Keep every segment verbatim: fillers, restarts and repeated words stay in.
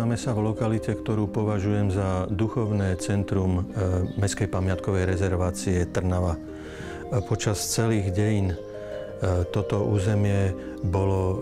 Nachádzame sa v lokalite, ktorú považujem za duchovné centrum Mestskej pamiatkovej rezervácie Trnava. Počas celých dejín toto územie bolo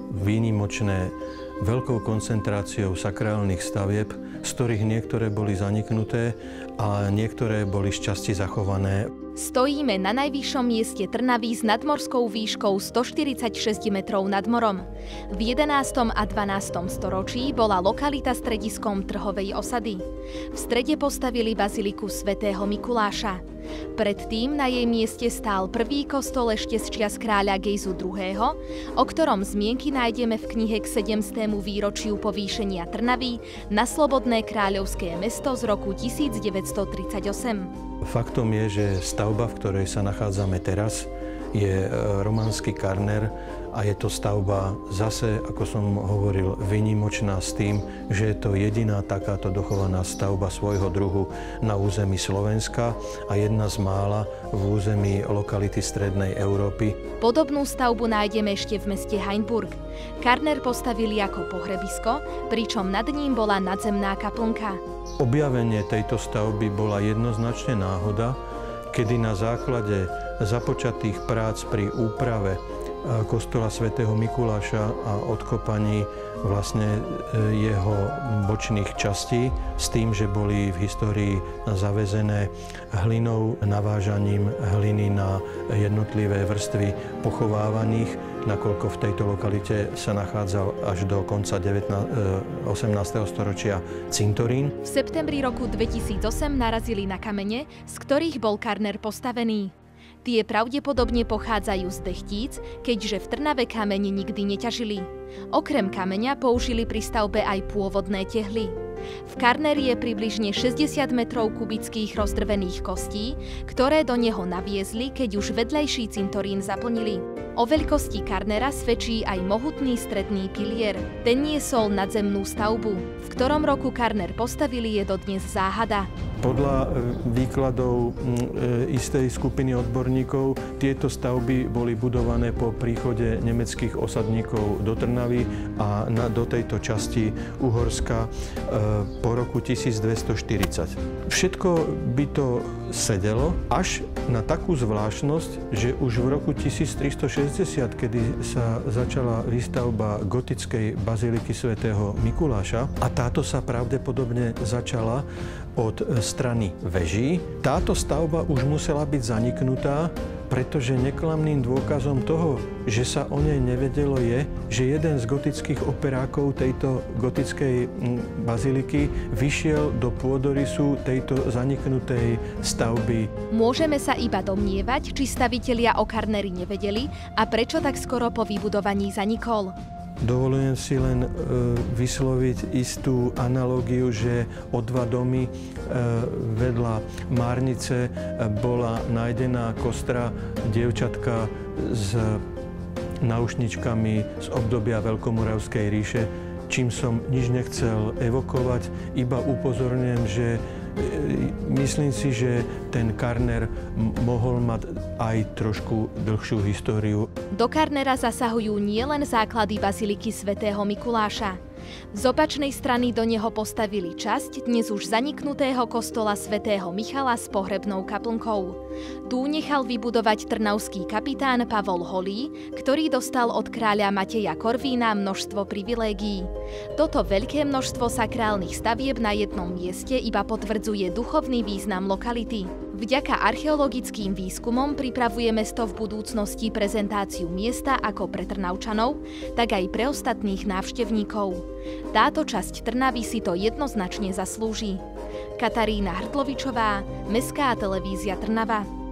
výnimočné veľkou koncentráciou sakrálnych stavieb, z ktorých niektoré boli zaniknuté a niektoré boli šťastie zachované. Stojíme na najvyššom mieste Trnavy s nadmorskou výškou stoštyridsaťšesť metrov nad morom. V jedenástom a dvanástom storočí bola lokalita strediskom trhovej osady. V strede postavili baziliku svätého Mikuláša. Predtým na jej mieste stál prvý kostol ešte z čias kráľa Gejzu druhého., o ktorom zmienky nájdeme v knihe k sedemstému výročiu povýšenia Trnavy na slobodné kráľovské mesto z roku tisícdeväťstotridsaťosem. Faktom je, že stavba, v ktorej sa nachádzame teraz, je románsky karner a je to stavba zase, ako som hovoril, výnimočná s tým, že je to jediná takáto dochovaná stavba svojho druhu na území Slovenska a jedna z mála v území lokality Strednej Európy. Podobnú stavbu nájdeme ešte v meste Hainburg. Karner postavili ako pohrebisko, pričom nad ním bola nadzemná kaplnka. Objavenie tejto stavby bola jednoznačne náhoda, kedy na základe započatých prác pri úprave kostola svätého Mikuláša a odkopaní vlastne jeho bočných častí s tým, že boli v histórii zavezené hlinou, navážaním hliny na jednotlivé vrstvy pochovávaných, nakoľko v tejto lokalite sa nachádzal až do konca osemnásteho storočia cintorín. V septembri roku dvetisícosem narazili na kamene, z ktorých bol karner postavený. Tie pravdepodobne pochádzajú z Dechtíc, keďže v Trnave kameň nikdy neťažili. Okrem kameňa použili pri stavbe aj pôvodné tehly. V karneri je približne šesťdesiat metrov kubických rozdrvených kostí, ktoré do neho naviezli, keď už vedlejší cintorín zaplnili. O veľkosti karnera svedčí aj mohutný stredný pilier. Ten niesol nadzemnú stavbu. V ktorom roku karner postavili, je dodnes záhada. Podľa výkladov istej skupiny odborníkov tieto stavby boli budované po príchode nemeckých osadníkov do Trnavy a na, do tejto časti Uhorska po roku tisícdvestoštyridsať. Všetko by to sedelo až na takú zvláštnosť, že už v roku tisíctristošesťdesiat, kedy sa začala výstavba gotickej baziliky svätého Mikuláša, a táto sa pravdepodobne začala od strany veží, táto stavba už musela byť zaniknutá, pretože neklamným dôkazom toho, že sa o nej nevedelo, je, že jeden z gotických operákov tejto gotickej baziliky vyšiel do pôdorysu tejto zaniknutej stavby. Môžeme sa iba domnievať, či stavitelia o karneri nevedeli a prečo tak skoro po vybudovaní zanikol. Dovolujem si len e, vysloviť istú analógiu, že o dva domy e, vedľa Márnice e, bola nájdená kostra dievčatka s náušničkami z obdobia Veľkomoravskej ríše, čím som nič nechcel evokovať, iba upozorňujem, že myslím si, že ten karner mohol mať aj trošku dlhšiu históriu. Do karnera zasahujú nielen základy baziliky svätého Mikuláša. Z opačnej strany do neho postavili časť dnes už zaniknutého kostola svätého Michala s pohrebnou kaplnkou. Tu nechal vybudovať trnavský kapitán Pavol Holý, ktorý dostal od kráľa Mateja Korvína množstvo privilégií. Toto veľké množstvo sakrálnych stavieb na jednom mieste iba potvrdzuje duchovný význam lokality. Vďaka archeologickým výskumom pripravuje mesto v budúcnosti prezentáciu miesta ako pre Trnavčanov, tak aj pre ostatných návštevníkov. Táto časť Trnavy si to jednoznačne zaslúži. Katarína Hrtlovičová, Mestská televízia Trnava.